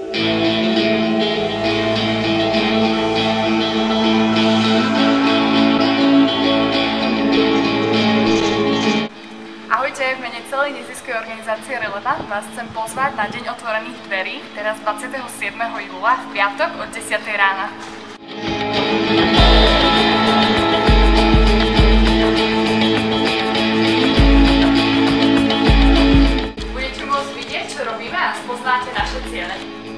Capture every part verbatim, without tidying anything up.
Ahojte, v mene celej neziskovej organizácie Relevant vás chcem pozvať na Deň otvorených dverí, teraz dvadsiateho siedmeho júla v piatok od desiatej rána. Budete môcť vidieť, čo robíme a spoznáte naše ciele.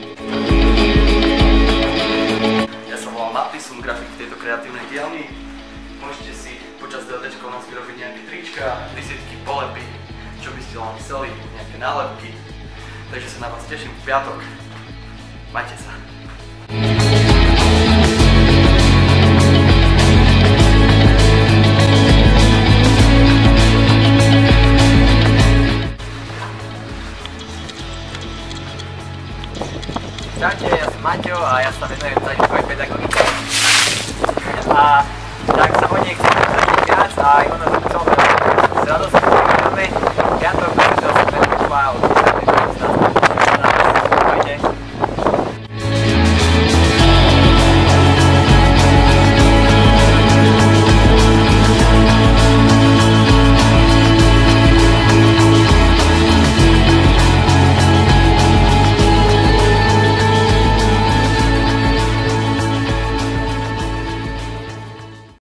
Ja sa volám Mati, som grafik v tejto kreatívnej dielni. Môžete si počas dé el téčka u nás vyrobiť nejaké trička, vizitky, polepy, čo by ste len chceli, nejaké nálepky. Takže sa na vás teším v piatok. Majte sa. Čaute, ja som Maťo a ja sa venujem zajímavej pedagogike. A tak sa hodne chcem